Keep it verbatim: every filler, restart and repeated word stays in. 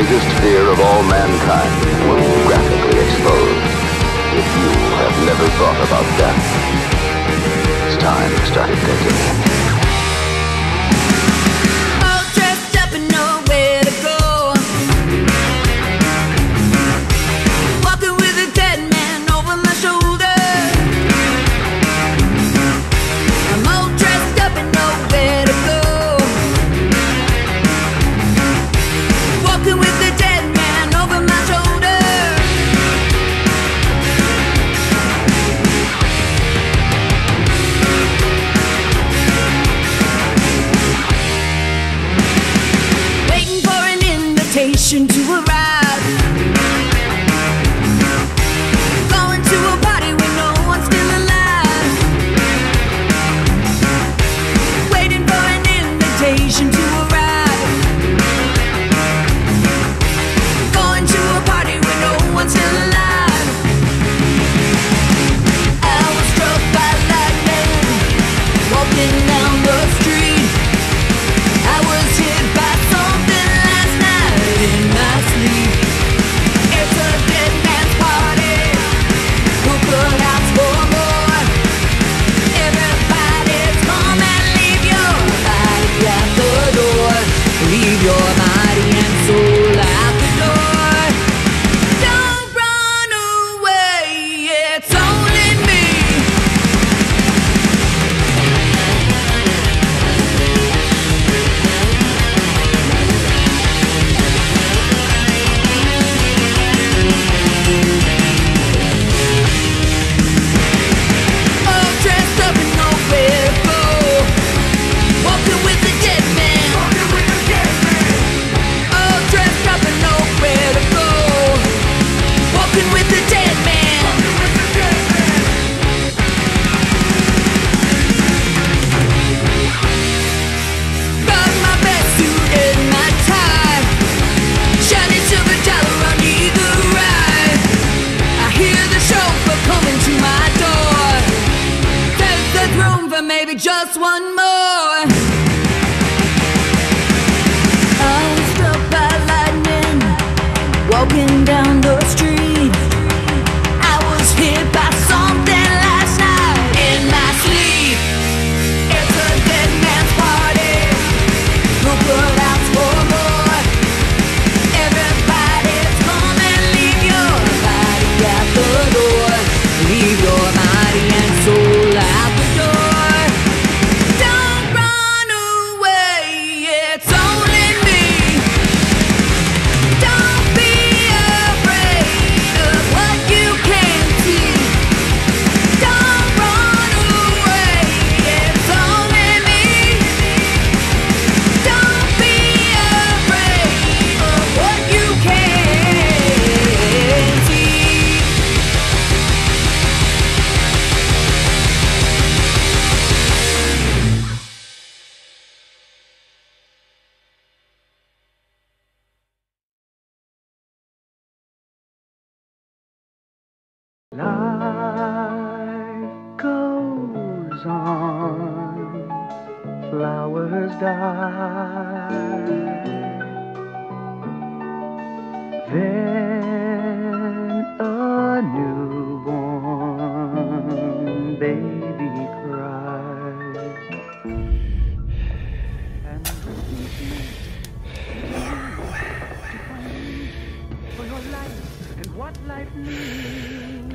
greatest fear of all mankind will be graphically exposed. If you have never thought about death, it's time you started thinking. All dressed up and nowhere to go. Walking with a dead man over my shoulder. I'm all dressed up and nowhere to go. Walking with the dead man over my shoulder. Waiting for an invitation to arrive. Going to a party where no one's still alive. Waiting for an invitation to arrive. Going to a party where no one's still alive. I was struck by lightning, walking down the street. I was hit by something last night in my sleep. It's a dead man's party. Who could ask for more? Everybody's come and leave your body at the door. Leave your body and soul at the door. Don't run away, it's only me. All dressed up and nowhere to go. Walking with the dead man. All dressed up and nowhere to go. Walking with the dead man. Got my best suit and my tie. Shiny silver dollar on either ride. I hear the chauffeur coming to my door. Says there's room for maybe just one more. I was struck by lightning, walking down the street. I was hit by something last night in my sleep. It's a dead man's party. Who could ask for more? Everybody's come and leave your body at the door. Leave your body and soul at the door. Don't run away, it's only me. Don't be afraid of what you can't see. Don't run away, it's only me. Don't be afraid of what you can't see. Life goes on, flowers die, then a newborn baby cries, and the for your life and what life means.